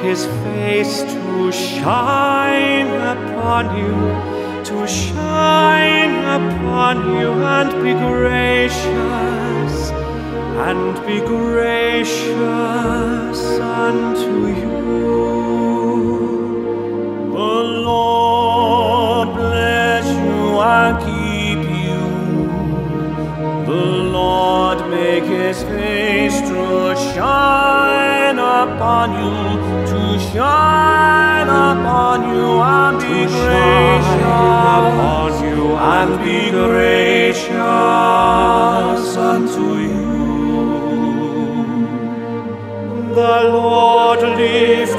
his face to shine upon you, to shine upon you, and be gracious, unto you. The Lord bless you and keep you. The Lord make his face to shine upon you, to shine upon you, and be gracious unto you. The Lord lift